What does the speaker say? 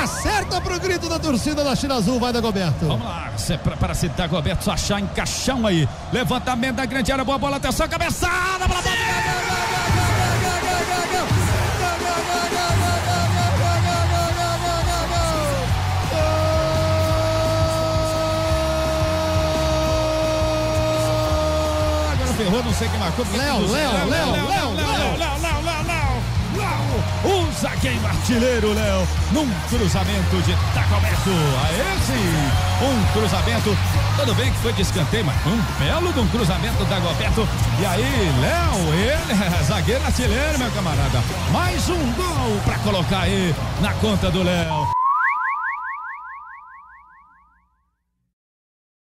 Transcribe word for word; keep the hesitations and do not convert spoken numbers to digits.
acerta pro grito da torcida da China Azul, vai Dagoberto. Vamos lá, para, para se Dagoberto achar encaixão aí. Levantamento da grande área, boa bola, atenção, cabeçada, bola, bola, ferrou, não sei quem marcou. Léo, Léo, Léo, Léo, Léo, Léo, Léo, Léo, o zagueiro artilheiro Léo, num cruzamento de Dagoberto. Aí sim, um cruzamento, tudo bem que foi de escanteio, mas um belo de um cruzamento da Dagoberto. E aí, Léo, ele é zagueiro artilheiro, meu camarada. Mais um gol pra colocar aí na conta do Léo.